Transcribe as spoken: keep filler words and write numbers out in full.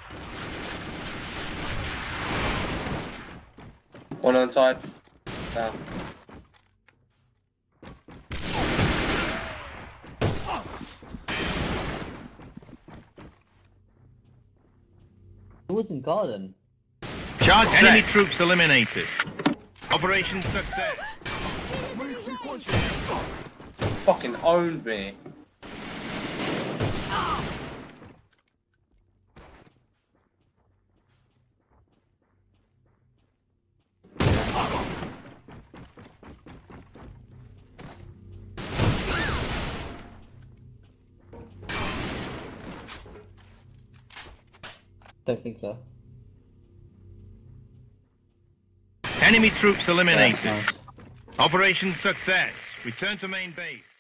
One on side. Down. Who was in garden? Charge enemy troops eliminated. Operation success. Fucking owned me. Don't think so. Enemy troops eliminated. Yeah, nice. Operation success. Return to main base.